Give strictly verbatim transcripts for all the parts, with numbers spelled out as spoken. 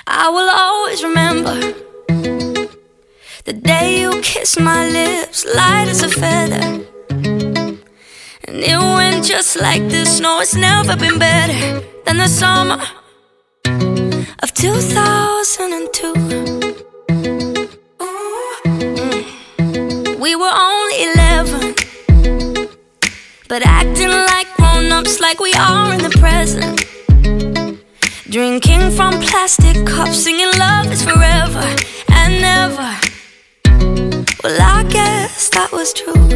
I will always remember the day you kissed my lips, light as a feather. And it went just like this. No, it's never been better than the summer of two thousand two. We were only eleven, but acting like grown-ups, like we are in the present. Drinking from plastic cups, singing love is forever and never. Well, I guess that was true.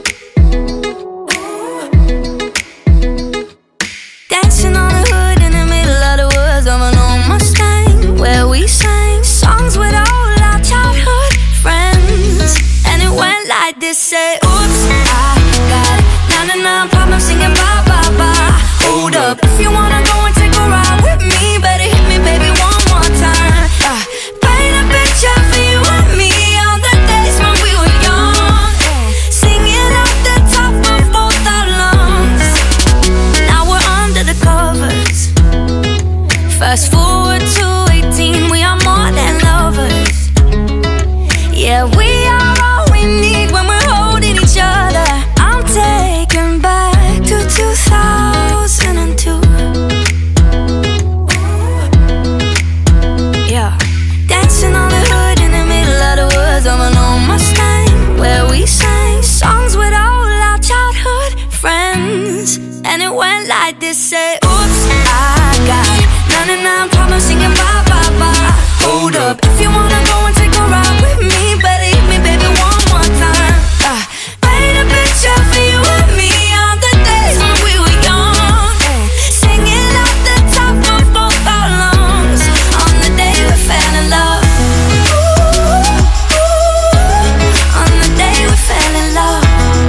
Dancing on the hood in the middle of the woods of an old Mustang, where we sang songs with all our childhood friends. And it went like this, say, oops, I got ninety-nine problems singing bye, bye, bye. Hold up, if you wanna go and take a ride with me, better hit me, baby, one more time. uh, Paint a picture for you and me on the days when we were young, singing off the top of both our lungs. Now we're under the covers. Fast forward to eighteen, we are more than lovers. Yeah, we are all we need when we're holding each other. I'm taken back to two thousand two. Yeah, dancing on the hood in the middle of the woods of an old Mustang, where we sang songs with all our childhood friends. And it went like this, say, oops, I got ninety-nine problems singing bye, bye, bye. Hold up, if you wanna go and take a ride with me, better hit me, baby, one more time. uh, Paint a picture for you and me on the days when we were young, singing off the top of both our lungs on the day we fell in love. Ooh, ooh, on the day we fell in love.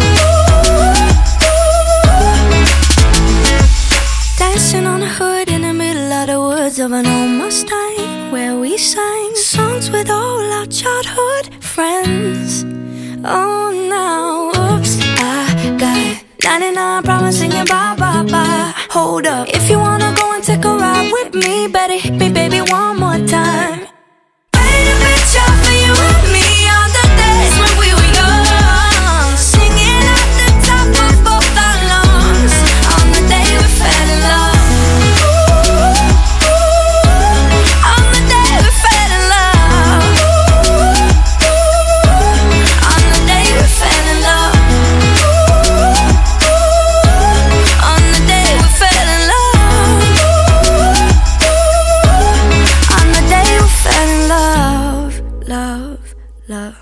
Dancing on the hood in the middle of the woods of an old Mustang, where we sang songs with all our childhood friends. Oh, now, oops, I got ninety-nine problems singing bye, bye, bye. Hold up, if you wanna go and take a ride with me, better hit me, baby, one more time. Paint a picture for you and me on the days when we were young, singing at the top of both our lungs on the day we fell in love. Ooh, ooh, on the day we fell in love. Ooh, ooh, on the day we fell in love. Ooh, ooh, on the day we fell in love. Ooh, on the day we fell in love, love, love.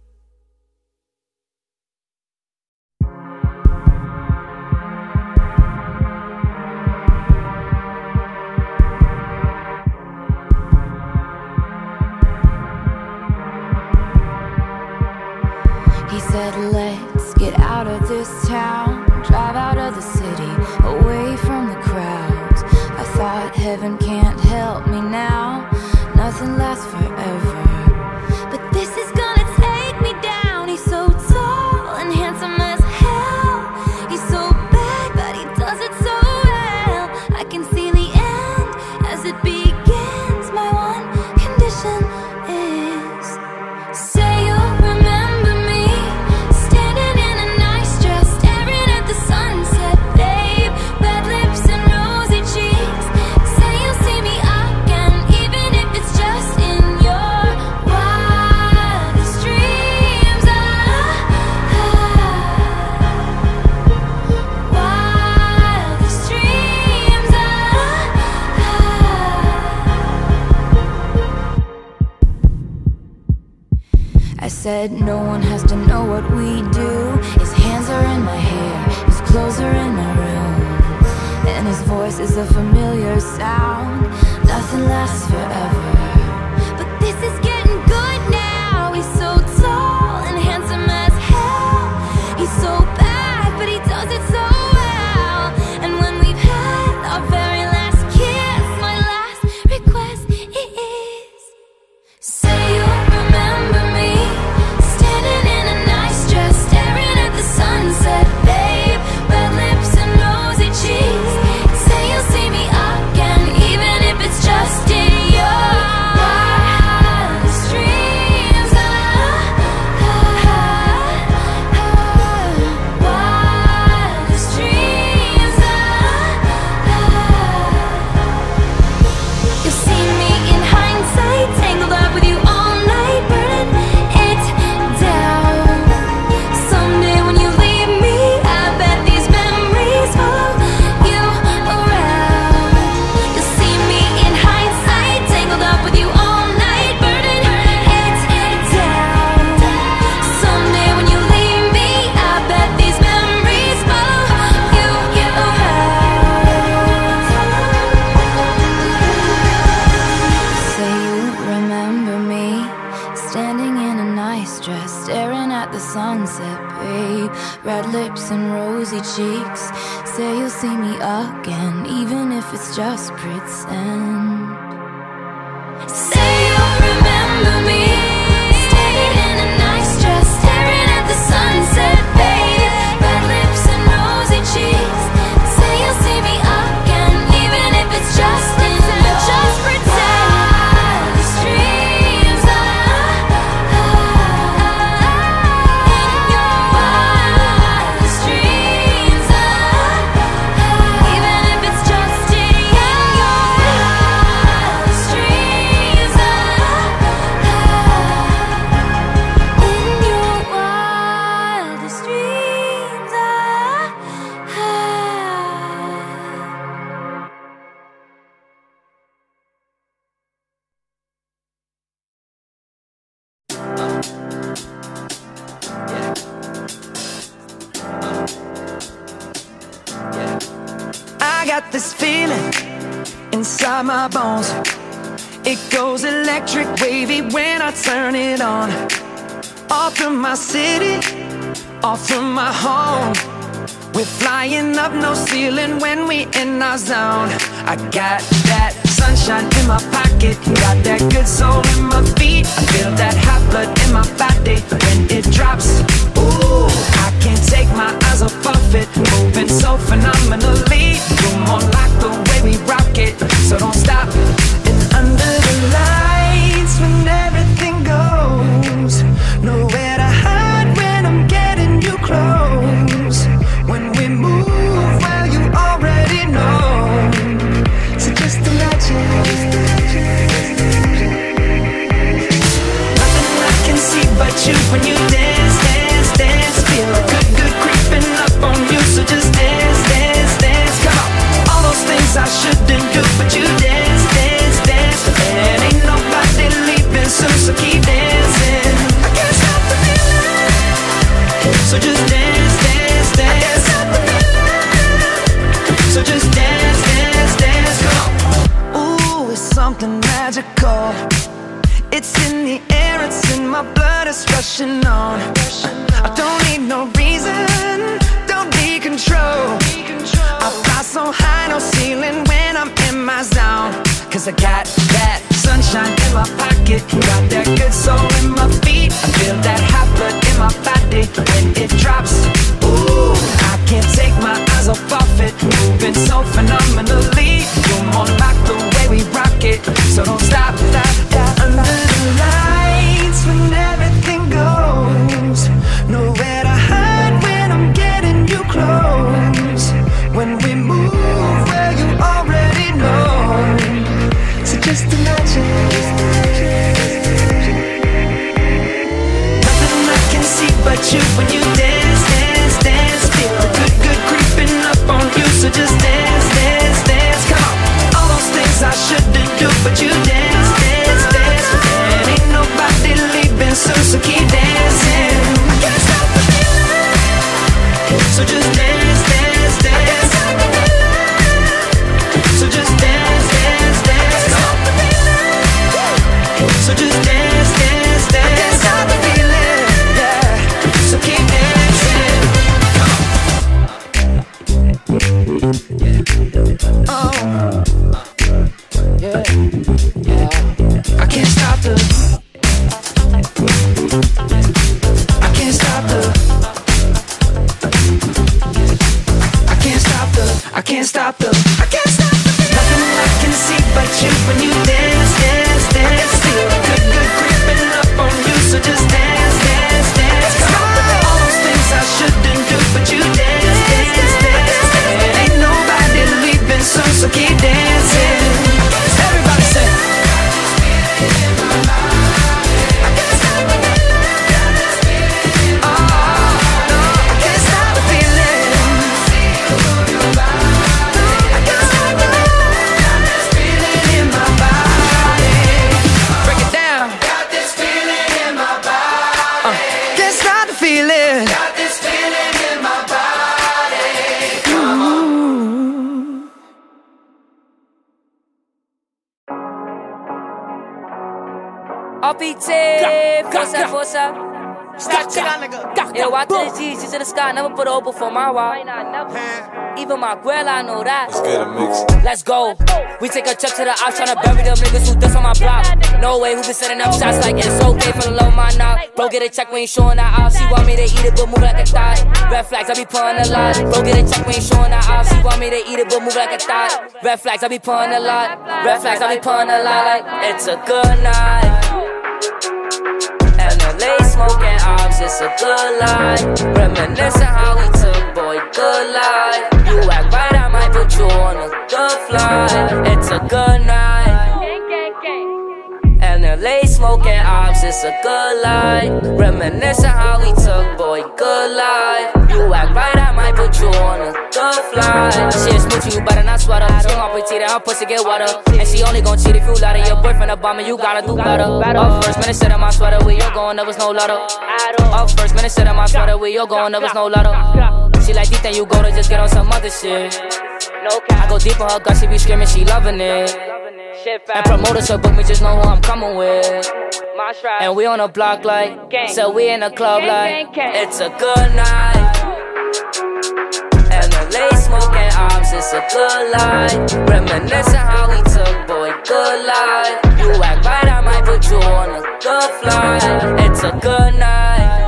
He said, let's get out of this town, drive out of the city, away from the crowds. I thought heaven can't help me now, nothing lasts forever. But this is gonna take me down. He's so tall and handsome as hell. He's so bad, but he does it so well. I can see the end as it begins. My one condition is, say you'll remember me, standing in a nice dress, staring at the sunset, babe. Red lips and rosy cheeks. Say you'll see me again, even if it's just in your wildest dreams. Ah, ah, wildest dreams. Ah, ah. I said no one has to know what we do. His hands are in my hair, his clothes are in my room, and his voice is a familiar sound. Nothing lasts forever, but this is getting good now. He's so tall and handsome as hell. He's so bad, but he does it so well. And when we've had our very last kiss, my last request is, say you'll remember me, standing in a nice dress, staring at the sunset, babe. Red lips and rosy cheeks. Say you'll see me again, even if it's just in your at the sunset, babe. Red lips and rosy cheeks. Say you'll see me again, even if it's just pretend. Say you'll remember me, standing in a nice dress, staring at the sunset, babe. Red lips and rosy cheeks. Say you'll see me again, even if it's just in your just pretend. Wildest dreams, ah, ah, ah, in your wildest dreams, ah, ah, even if it's just in your wildest dreams, ah, ah, in your wildest dreams, ah, ah. I got this feeling inside my bones. It goes electric wavy when I turn it on. All through my city, all through my home. We're flying up, no ceiling when we in our zone. I got that sunshine in my pocket, got that good soul in my feet. I feel that hot blood in my body when it drops. Ooh, I can't take my eyes off of it, moving so phenomenally. You're more like the way we rock it, so don't stop. And under the lights, when everything goes, nowhere to hide when I'm getting you close. When we move, well, you already know. So just imagine. Nothing I can see but you when you dance, dance, dance. Feel good, good creeping up on you. So just dance, dance, dance. Come on. All those things I shouldn't do, but you dance, dance, dance. And ain't nobody leaving soon, so keep dancing. I can't stop the feeling. So just dance, dance, dance. I can't stop the feeling. So just dance, dance, dance. Come on. Ooh, it's something magical. It's in the air, it's in my blood, it's rushing on. I don't need no reason, don't need control. I fly so high, no ceiling when I'm in my zone. Cause I got that sunshine in my pocket, got that good soul in my feet. I feel that hot blood in my body when it drops. Ooh, I can't take my eyes off of it, moving so phenomenally. You're more like the way we rock it, so don't stop, stop, stop. Under the lights, when everything goes, nowhere to hide when I'm getting you close. When we move, well, you already know. So just imagine. Nothing I can see but you when you dance, dance, dance. Feel the good, good creeping up on you. So just dance, dance, dance. Come on. All those things I shouldn't do, but you dance, dance, dance. And ain't nobody leaving soon, so keep dancing. I can't stop the feeling. So just dance, dance, dance. So just dance, dance, dance. Stop the feeling. So just dance, dance, dance. I can't stop the feeling. Yeah. So keep dancing. Oh. Yeah. Yeah. I can't stop the. I can't stop the. I can't stop the. I can't stop the. I can't stop the. Nothing I can see but you when you dance, dance, dance. Feel the good, good creeping up on you. So just dance, dance, dance. Come on. All those things I shouldn't do, but you dance, dance, dance. And ain't nobody leaving soon, so keep dancing. Everybody say. O P T, forza, forza. Yeah, watch the G's, G's to the sky, never put hope before my wall. Even my girl, I know that. Let's get a mix. Let's go. We take a trip to the ops, tryna bury them niggas who diss on my block. No way, who been setting up shots like it's okay for the low mind now. Bro, get a check, we ain't showing that off. She want me to eat it, but move like a thigh. Red flags, I be pulling a lot. Bro, get a check, we ain't showing that off. She want me to eat it, but move like a thigh. Red flags, I be pulling a lot. Red flags, I be pulling a lot. Like, it's a good night. And the late smoking ops, it's a good life. Reminiscing how we took, boy, good life. You act right, I might put you on a good flight. It's a good night. And the late smoking ops, it's a good life. Reminiscing how we took, boy, good life. You act right, I might put you on a good flight. She is smooching, you better not sweat her. Skin off petite, her pussy get wetter. And she only gon' cheat if you let her. Your boyfriend a bummer, you gotta do better. Up first minute, sit in my sweater, where you're going, there was no letter. Up first minute, sit in my sweater, where you're going, there was no letter. She like deep, then you go to just get on some other shit. I go deep on her gut, she be screaming, she loving it. And promoters will book me, just know who I'm coming with. And we on the block like, so we in the club like, it's a good night. And the late smoking ops, it's a good life. Reminiscing how we took, boy, good life. You act right, I might put you on a good flight. It's a good night.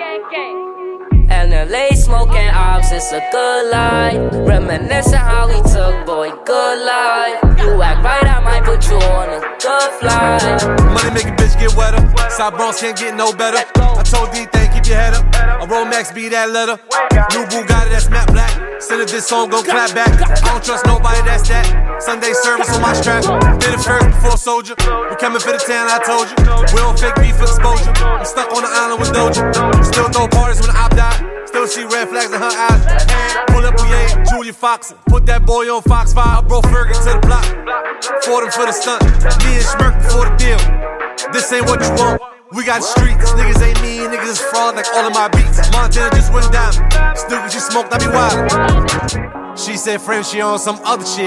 And the late smoking ops, it's a good life. Reminiscing how we took, boy, good life. You act right, I might put you on a good flight. Money make a bitch get wetter. South Bronx can't get no better. I told D-Thing, keep your head up. A Romax be that letter. New Bugatti that's matte black. Send her this song, go clap back. I don't trust nobody, that's that. Sunday service on my strap. Did it first before Soldier. We coming for the town, I told you. We don't fake beef for exposure. I'm stuck on the island with Doja. Still throw parties when the op die. Still see red flags in her eyes. Pull up, we ain't Julia Fox. Put that boy on Fox five. I brought Fergie to the block. Fought him for the stunt. Me and Schmirk before the deal. This ain't what you want. We got the streets. Niggas ain't me, niggas is fraud like all of my beats. Montana just went down. Stupid, she smoked, I be wild. She said, friend, she on some other shit.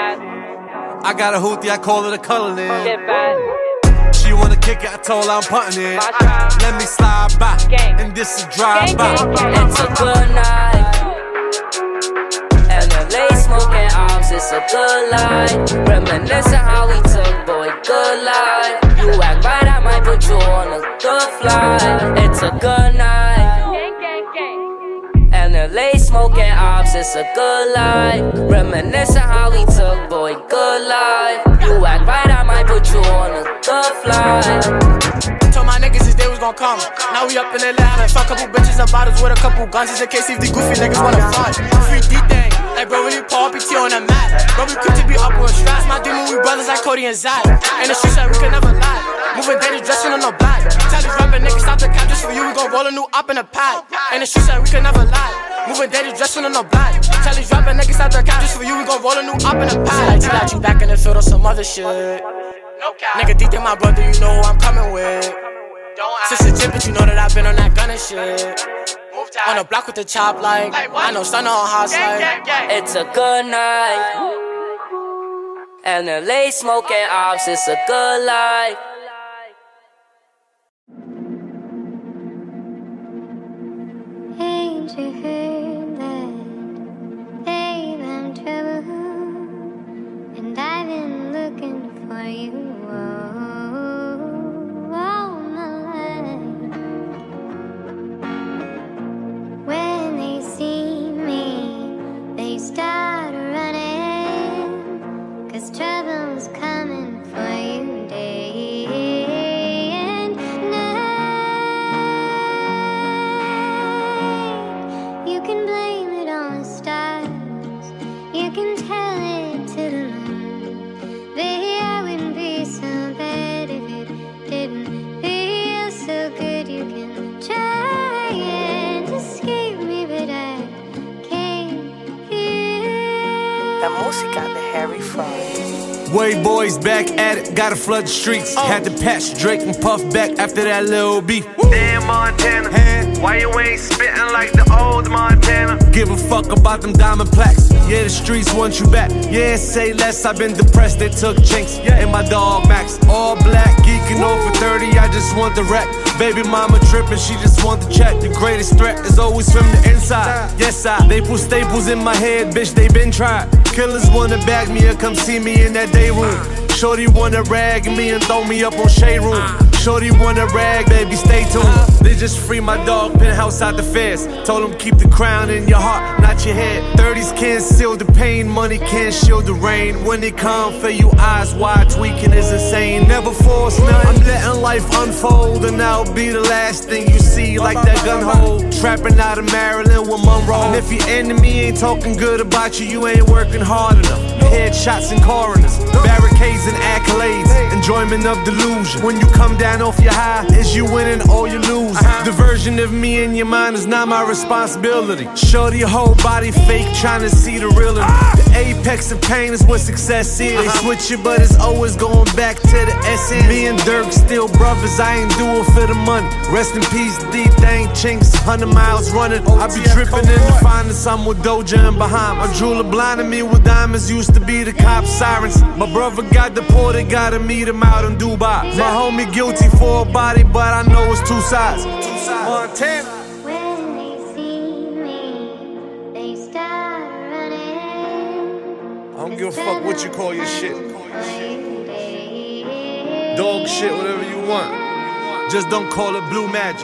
I got a hoopty, I call it a color in. She wanna kick it, I told her I'm punting it. Let me slide by, and this is drive by. It's a good night. And the late smoking ops, it's a good life. Reminiscing how we took, boy, good life. You act right, I might put you on a good flight. It's a good night. And the late smoking ops, it's a good life. Reminiscing how we took, boy, good life. You act right, I might put you on a good flight. Told my niggas his day was gon' come. Now we up in Atlanta, having fun. Couple bitches and bottles with a couple guns, just in case if the goofy niggas wanna fun. Free D-Thing, like bro, really Paul P T on the map. Bro, we quick to be up with straps. My demon, we brothers like Cody and Zach. And the streets that we can never lie. Moving daily, dressing on no black. Tell these rapping niggas stop the cap just for you. We gon' roll a new up in a pack. And the streets that we can never lie. Moving daily, dressing on no black. Tell these rapping niggas stop the cap just for you. We gon' roll a new up in a pack. She got you back in the field or some other shit. Nigga, D-Thing my brother, you know who I'm coming with. Since a tip, but you know that I've been on that gun and shit. On the block with the chop like I know stunner on house like. It's a good night. And the late smoking ops, it's a good life. Ain't you heard that? Babe, I'm trouble. And I've been looking for you. When they see me, they start running, 'cause trouble's coming for you day and night. You can blame it on the stars, you can tell it to the moon. Baby, I wouldn't be so bad if it didn't feel so good. You can try and escape me, but I can't hear. La música de Harry Fraud. Wave boys back at it, gotta flood the streets. Oh. Had to patch Drake and Puff back after that little beef. Damn Montana, hey. Why you ain't spitting like the old Montana? Give a fuck about them diamond plaques. Yeah, the streets want you back. Yeah, say less, I've been depressed, they took chinks. Yeah. And my dog Max, all black, geeking over thirty, I just just want the wreck. Baby mama trippin', she just want the check. The greatest threat is always from the inside. Yes, I, they put staples in my head, bitch, they been tried. Killers wanna bag me or come see me in that day room. Shorty wanna rag me and throw me up on shade room. Shorty wanna rag, baby, stay tuned. They just free my dog, penthouse out the fence. Told him keep the crown in your heart, not your head. Thirties can't seal the pain, money can't shield the rain. When they come for you, eyes wide, tweaking is insane. Never force none, I'm letting life unfold. And that'll be the last thing you see, like that gun hole. Trapping out of Maryland with Monroe. And if your enemy ain't talking good about you, you ain't working hard enough. Headshots and coroners, barricades and accolades, enjoyment of delusion. When you come down off your high, is you winning or you lose. The version of me in your mind is not my responsibility. Shorty your whole body fake, trying to see the real in me. The apex of pain is what success is. They switch it, but it's always going back to the essence. Me and Dirk still brothers, I ain't do it for the money. Rest in peace, D-Thang Chinks, hundred miles running. I be dripping in the finest, I'm with Doja and Bahama. My jeweler blinded me with diamonds, used to be the cop sirens. My brother got deported, gotta meet him out in Dubai. My homie guilty for a body, but I know it's two sides. Montana. When they see me, they start running. I don't give a fuck what you call your shit. Dog shit, whatever you want. Just don't call it blue magic.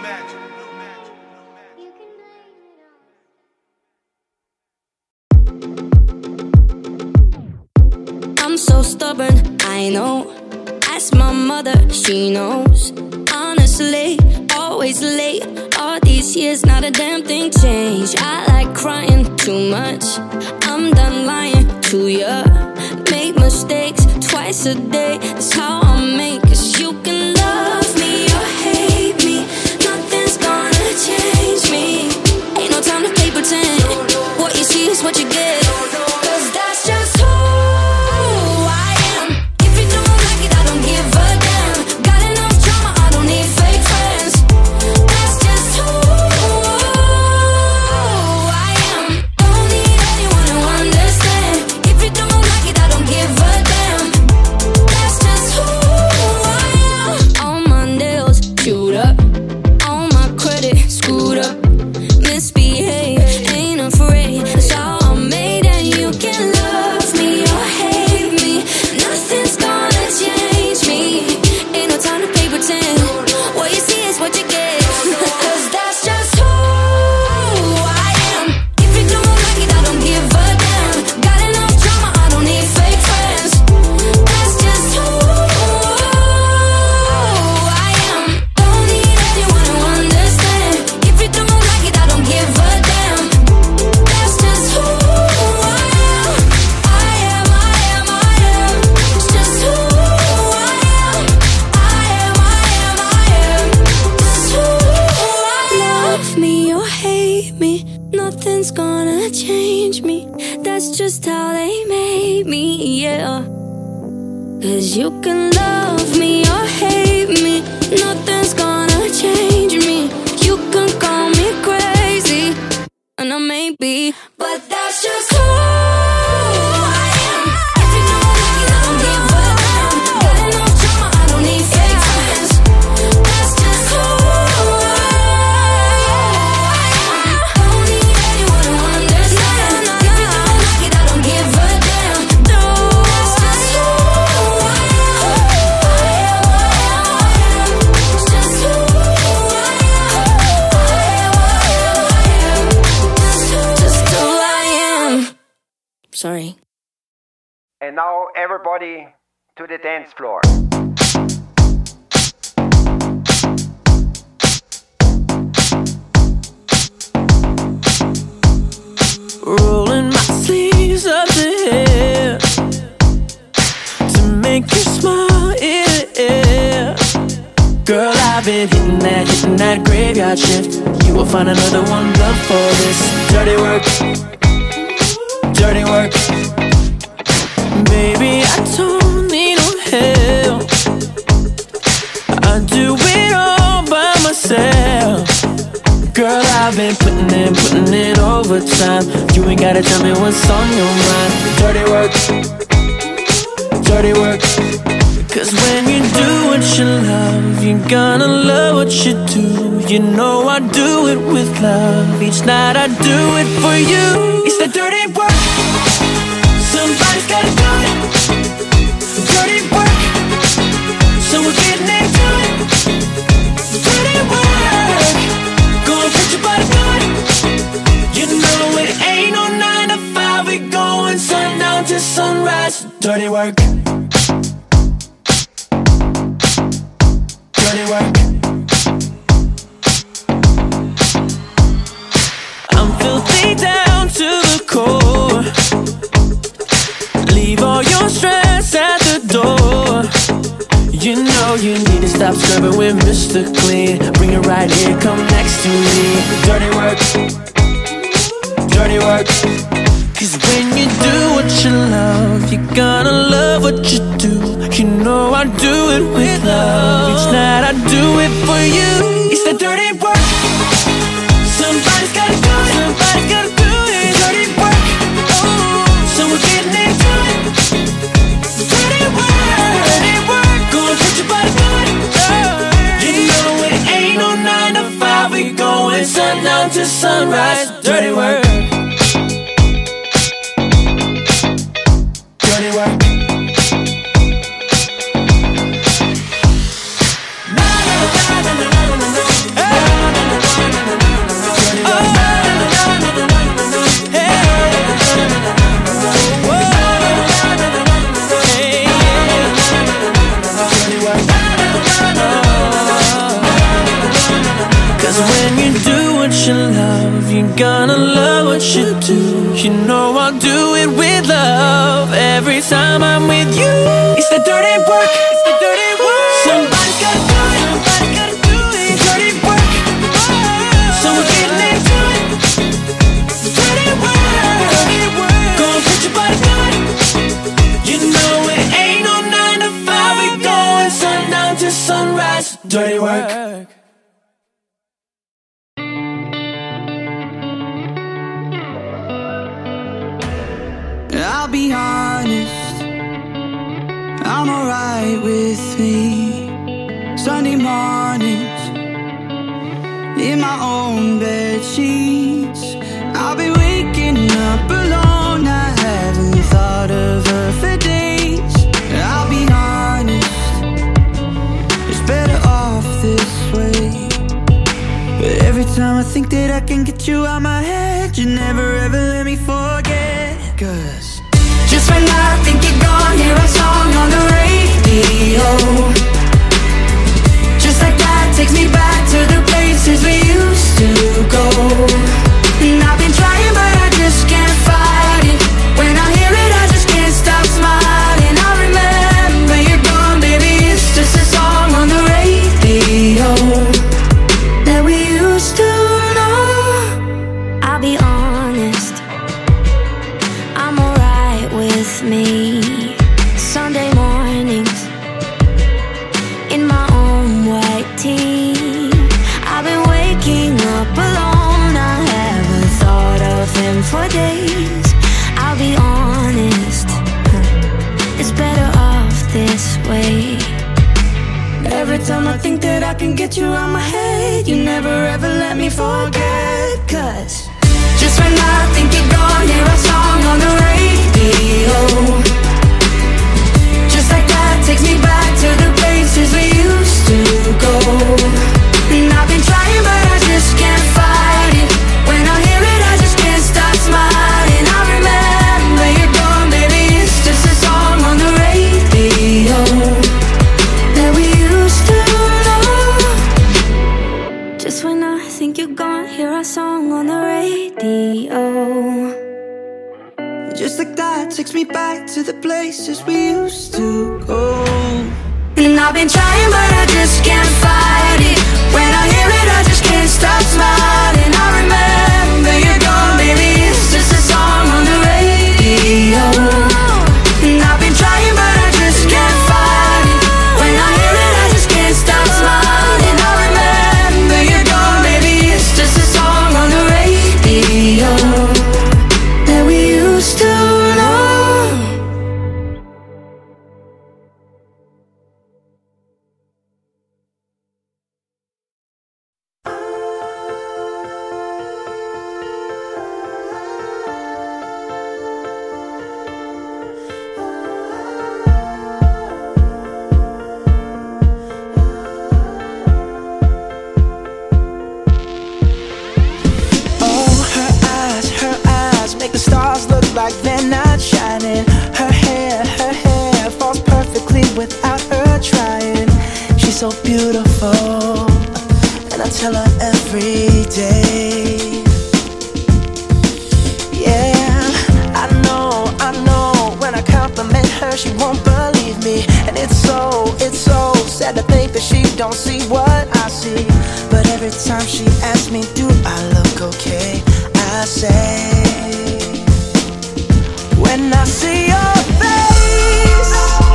I'm so stubborn, I know. Ask my mother, she knows. Honestly, always late. All these years, not a damn thing changed. I like crying too much. I'm done lying to ya. Make mistakes twice a day. That's how I make it. You can love me or hate me. Nothing's gonna change me. Ain't no time to play pretend. What you see is what you get. Cause that's just who I am. If you don't like it, I don't give a damn. Got enough drama, I don't need fake friends. That's just who I am. Don't need anyone to understand. If you don't like it, I don't give a damn. That's just who I am. All my nails chewed up, all my credit screwed up. Misbehave, ain't afraid. That's how I'm made, and you can love me or hate me. Nothing's gonna change me. Ain't no time to play pretend. What you see is what you get. Cause that's just who I am. If you don't like it, I don't give a damn. Got enough drama, I don't need fake friends. That's just who I am. Don't need anyone to understand. If you don't like it, I don't give a damn. That's just who I am. I am, I am, I am. It's just who I am. I am, I am, I am. Just who I am. Love me or hate me, nothing's gonna change me. That's just how they made me, yeah. Cause you can love me or hate me, nothing's gonna change me. You can call me crazy, and I may be, but that's just who I am. If you don't like it, I don't give a damn. Got enough drama, I don't need fake friends. That's just who I am. Don't need anyone to understand. If you don't like it, I don't give a damn. That's just who I am. I am, I am, I am. It's just who I am. I am, I am, I am. Just who I am. Sorry. And now everybody to the dance floor. Rolling my sleeves up the hair to make you smile, yeah. Girl, I've been hitting that, hitting that graveyard shift. You will find another one done for this dirty work, dirty work. Baby, I don't need no help. I do it all by myself. Girl, I've been putting in, putting in overtime. You ain't gotta tell me what's on your mind. Dirty work, dirty work. Cause when you do what you love, love, you're gonna love what you do. You know I do it with love. Each night I do it for you. It's the dirty work. Somebody's gotta do it. Dirty work. So we're getting into it. Dirty work. Go and put your body through it. You know it ain't no nine to five. We going sundown to sunrise. Dirty work. Dirty work. I'm filthy down to the core. Leave all your stress at the door. You know you need to stop scrubbing with Mister Clean. Bring it right here, come next to me. Dirty work. Dirty work. Cause when you do what you love, you're gonna love what you do. You know I do it with love. Each night I do it for you. It's the dirty work. Somebody's gotta do it. Somebody's gotta do it. Dirty work. Oh, so we're getting into it. Dirty work. Dirty work. Go and put your body through it. You know it ain't no nine to five. We going sundown to sunrise. Dirty work. Dirty work. You're gonna love what you do. You know I'll do it with love. Every time I'm with you. It's the dirty work. It's the dirty work. Somebody's gotta do it. Somebody's gotta do it. Dirty work. So we're getting into it. Dirty work. Dirty work. Go and put your body through it. You know it ain't no nine to five. We going sundown to sunrise. Dirty work. I'll be honest, I'm alright with me. Sunday mornings, in my own bed sheets. I've been waking up alone, I haven't thought of her for days. I'll be honest, it's better off this way. But every time I think that I can get you out my head, you never ever let me forget. Cause just when I think you're gone, hear a song on the radio. Just like that takes me back to the places we used to go. And I've been trying but I just can't fight it. When I hear it I just can't stop smiling. I remember you're gone, baby, it's just a song on the radio that we used to know. I'll be honest, I'm alright with me. Sunday mornings, in my own white tee. I've been waking up alone, I haven't thought of him for days. I'll be honest, it's better off this way. Every time I think that I can get you out my head, you never ever let me forget. Cause just when I think you're gone, hear a song on the radio. Just like that takes me back to the places we used to go. And I've been trying but I just can't fight it. When I hear it I just can't stop smiling. I remember you're gone, baby, it's just a song on the radio that we used to know. just when I think you're gone, hear a song on the radio. Just like that takes me back to the places we used to go. And I've been trying but I just can't fight it. When I hear it I just can't stop smiling. I remember you're gone, baby, it's just a song on the radio. And I've been trying but I just can't fight it. When I hear it I just can't stop smiling. I remember you're gone, baby, it's just a song on the radio that we used to know. beautiful, and I tell her every day. Yeah, I know, I know, when I compliment her she won't believe me. And it's so, it's so sad to think that she don't see what I see. But every time she asks me, do I look okay, I say, when I see your face,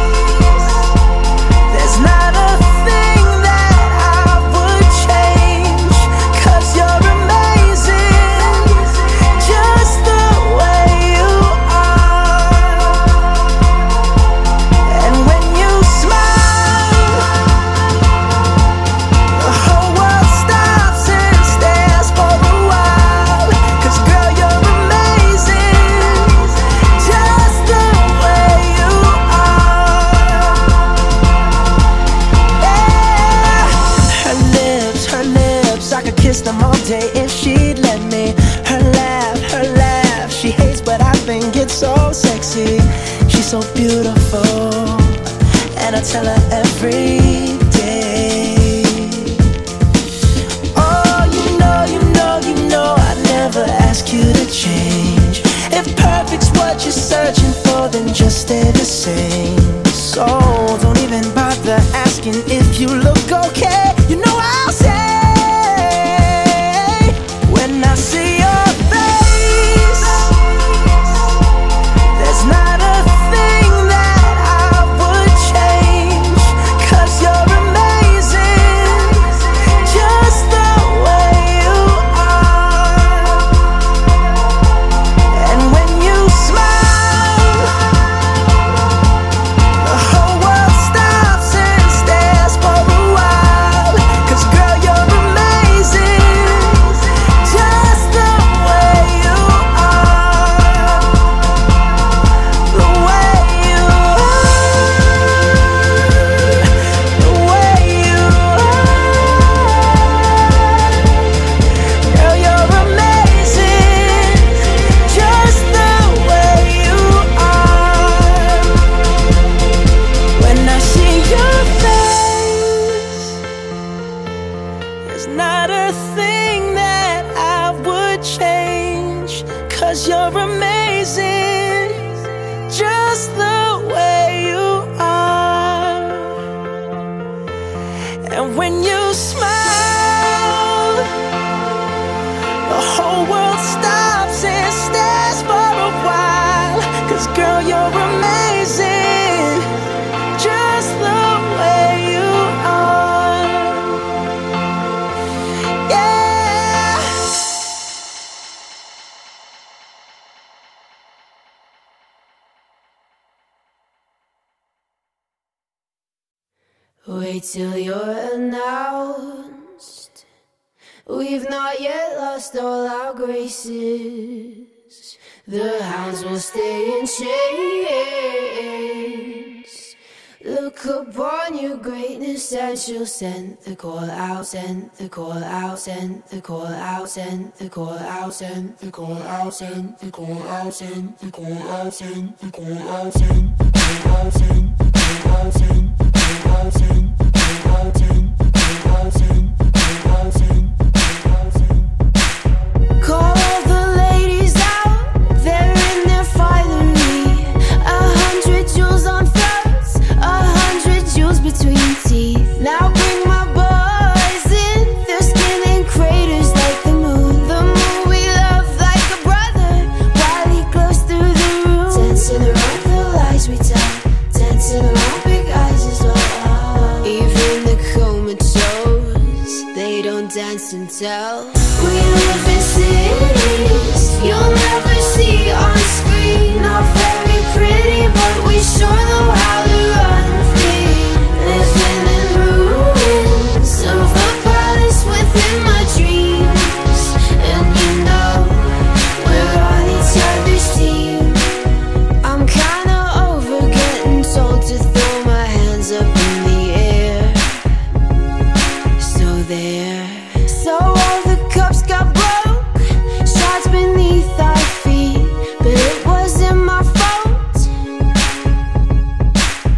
there's not a thing that I would change, 'cause you're amazing, just the way you are. And when you smile, the whole world stops and stares for a while, 'cause girl, you're amazing, just the way you are. Yeah. Her lips, her lips, I could kiss them all day if she'd let me. Her laugh, her laugh, she hates but I think it's so sexy. She's so beautiful, and I tell her every day. Oh, you know, you know, you know I'd never ask you to change. If perfect's what you're searching for, then just stay the same. So don't even bother asking if you look okay. You know I'll say, when I see your face, there's not a thing that I would change, 'cause you're amazing, just the way you are. And when you smile, the whole world stops and stares for a while, 'cause girl, you're amazing, just the way you are. The way you are, the way you are. Girl, you're amazing, just the way you are. When I see your face, there's not a thing that I would change, 'cause you're amazing, just the way you are. And when you smile, the whole world stops and stares for a while, 'cause girl, you're amazing, just the way you are. Yeah. Wait till you're announced. We've not yet lost all our graces. The hounds will stay in chains. Look upon your greatness and she'll send the call out, send the call out, send the call out, send the call out, send the call out, send the call out, send the call out, send the call out, send the call out, send the call out, send the call out, send the call out, send the call out, send the call out, send the call out, send. Call all the ladies out, they're in their finery. A hundred jewels on throats, a hundred jewels between teeth. Now bring my boys in, their skin in craters like the moon. The moon we love like a brother, while he glows through the room. Dancing around the lies we tell, dancing around big eyes as well. Even the comatose, they don't dance and tell. We live in cities you'll never see on screen. Not very pretty, but we sure know how to run free. Living in ruins of the palace within my dreams. And you know, we're on each other's team. I'm kinda over getting told to throw my hands up in the air. So there. So all the cups got broke, shots beneath our feet, but it wasn't my fault.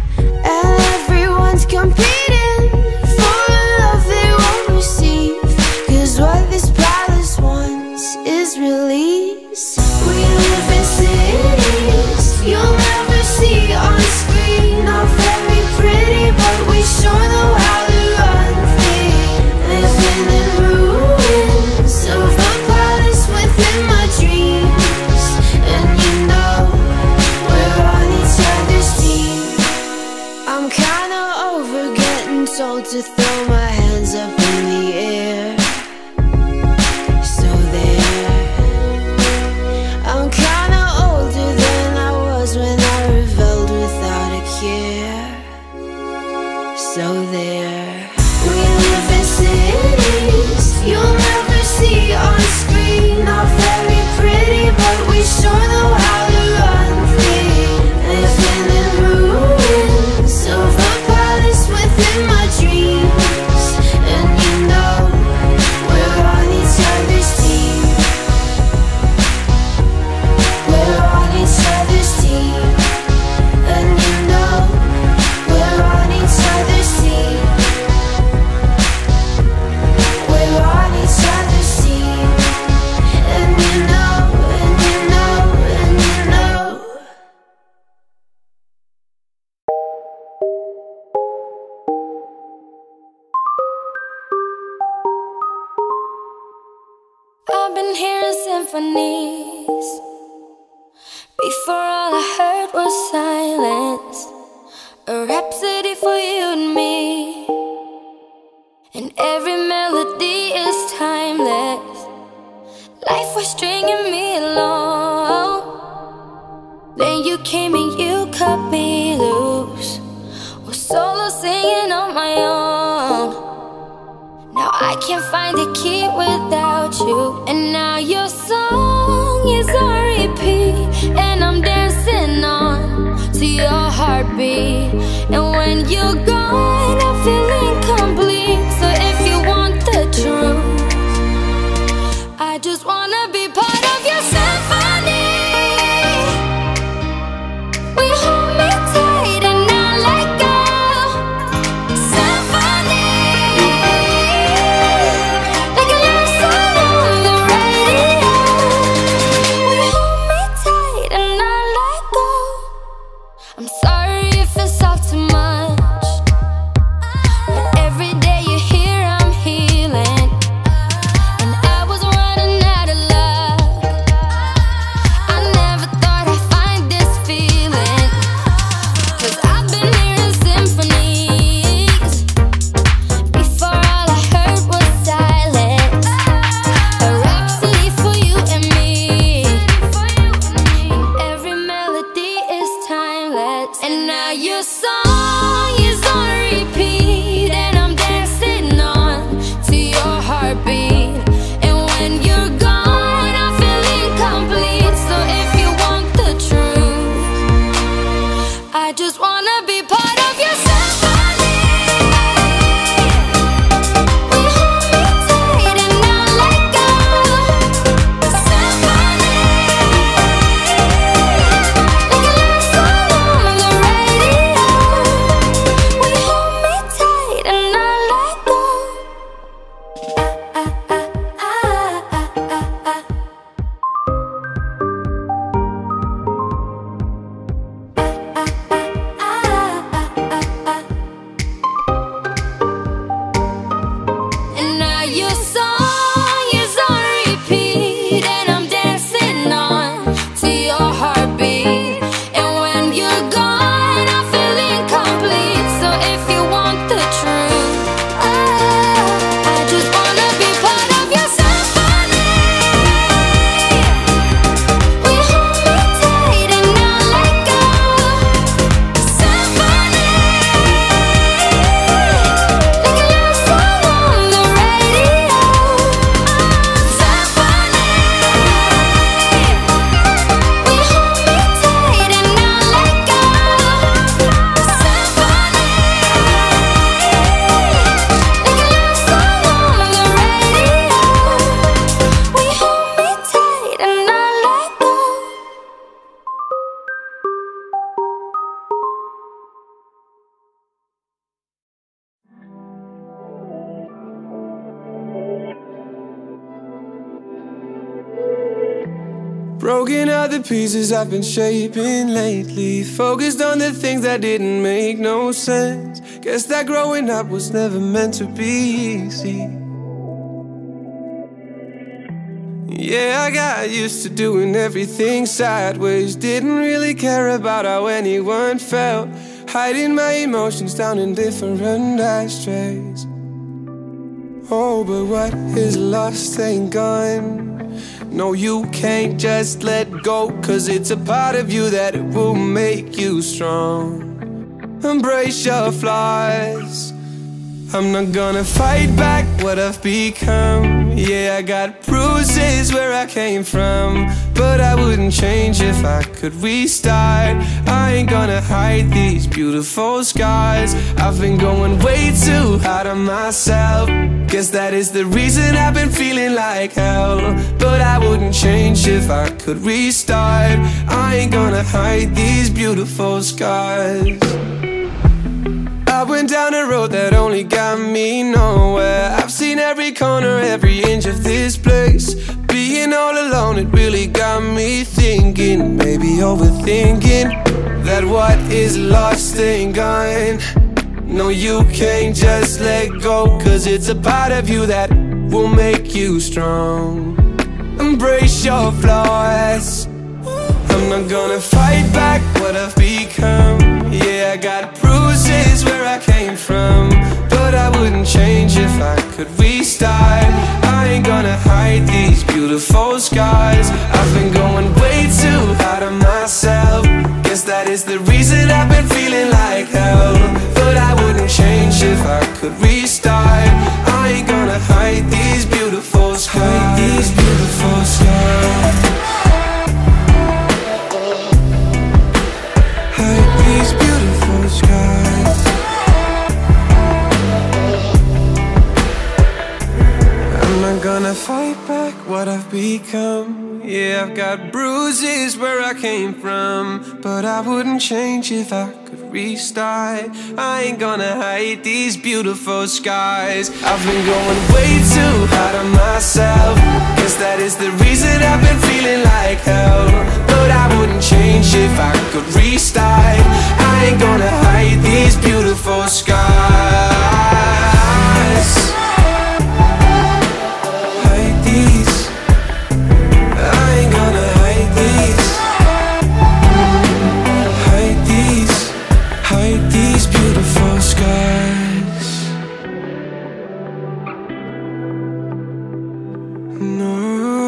been hearing symphonies. Before all I heard was silence, a rhapsody for you and me. And every melody is timeless. Life was stringing me along. Then you came and you cut me loose. Was solo singing on my own. Now I can't find a key without you. And now your song is on repeat, and I'm dancing on to your heartbeat. And when you're gone, I feel incomplete. So if you want the truth, I just wanna be part of your symphony. We hold me tight and not let go. Symphony, like a love song on the radio. We hold me tight and not let go. I'm sorry if it's all too much, but every day you're here I'm healing. And I was running out of love. I never thought I'd find this feeling, 'cause I've been hearing symphonies. Before all I heard was silence, a rhapsody for you and me. And every melody is timeless. And now your song is on repeat, and I'm dancing on to your heartbeat. And when you're gone, I feel incomplete. So if you want the truth, I just wanna be part of your symphony. We hold me tight and not let go. Symphony, like a love song on the radio. We hold me tight and not let go. Ah, ah, ah, ah, ah, ah. And now your song is on repeat, and I'm dancing on to your heartbeat. And when you're gone, I feel incomplete. So if you want the truth, I just wanna be part of your symphony. We hold me tight and not let go. Symphony, like a love song on the radio. Symphony, we hold me tight and not let go. Symphony, like a love song on the radio. We hold me tight and not let go. Broken out the pieces I've been shaping lately. Focused on the things that didn't make no sense. Guess that growing up was never meant to be easy. Yeah, I got used to doing everything sideways. Didn't really care about how anyone felt. Hiding my emotions down in different ashtrays. Oh, but what is lost ain't gone. No, you can't just let go, 'cause it's a part of you that it will make you strong. Embrace your flaws. I'm not gonna fight back what I've become. Yeah, I got bruises where I came from, but I wouldn't change if I could restart. I ain't gonna hide these beautiful scars. I've been going way too hard on myself. Guess that is the reason I've been feeling like hell. But I wouldn't change if I could restart. I ain't gonna hide these beautiful scars. I went down a road that only got me nowhere. I've seen every corner, every inch of this place. Being all alone, it really got me thinking, maybe overthinking, that what is lost ain't gone. No, you can't just let go, 'cause it's a part of you that will make you strong. embrace your flaws. I'm not gonna fight back what I've become. Yeah, I got bruises where I came from, but I wouldn't change if I could restart. I ain't gonna hide these beautiful scars. I've been going way too hard on myself. Guess that is the reason I've been feeling like hell. But I wouldn't change if I could restart. I ain't gonna hide these beautiful scars. Hide these beautiful scars. Hide these beautiful scars. I'm not gonna fight back what I've become. Yeah, I've got bruises where I came from, but I wouldn't change if I could restart. I ain't gonna hide these beautiful scars. I've been going way too hard on myself. Guess that is the reason I've been feeling like hell. But I wouldn't change if I could restart. I ain't gonna hide these beautiful scars. Hide these. I ain't gonna hide these. Hide these. Hide these beautiful scars. No.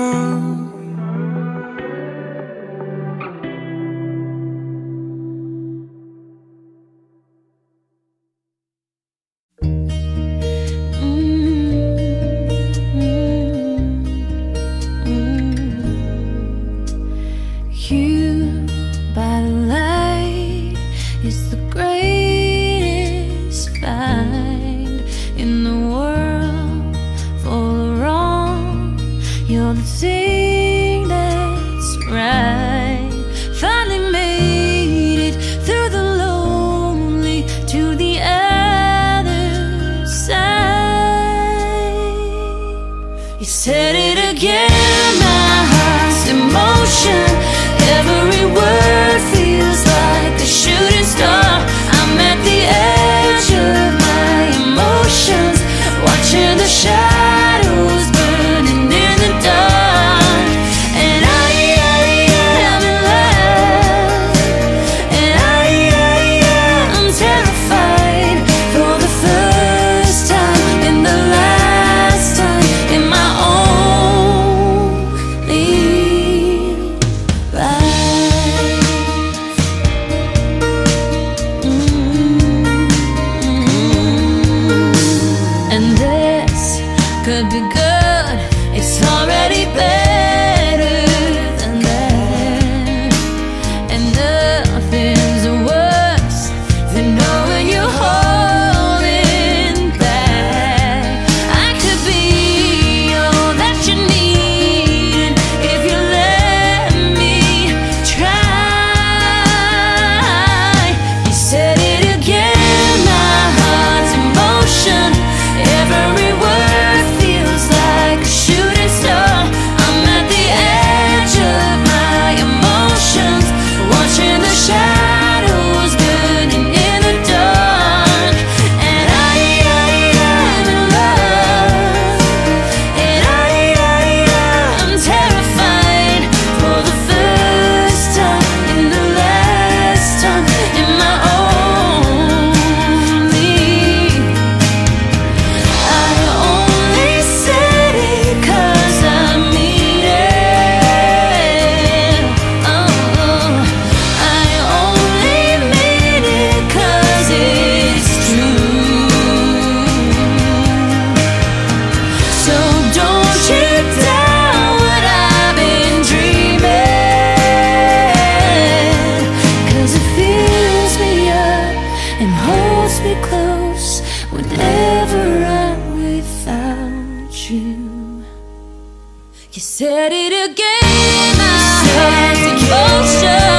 You by the light is the greatest find in the world full of wrong. You're the thing that's right. Finally made it through the lonely to the other side. You said it again, my heart's emotion. Every word feels like a shooting star. I'm at the edge of my emotions, watching the shadows burning in the dark. And I, I, I'm in love. And I, I, I'm terrified for the first time and the last time in my only life. And this could be good. It's already better than that. And nothing's worse than knowing you're holding back. I could be all that you need if you let me try. You said it again, my heart's emotion. Every word feels like a shooting star. I'm at the edge of my emotions, watching the shadows burning in the dark. And I, I, I'm in love. And I, I, I'm terrified for the first time and the last time in my only. I only said it 'cause I mean it. Oh, I only mean it 'cause it's true. So don't you doubt what I've been dreaming, 'cause it fills me up and holds me close whenever I'm without you. You said it again, my heart's emotion.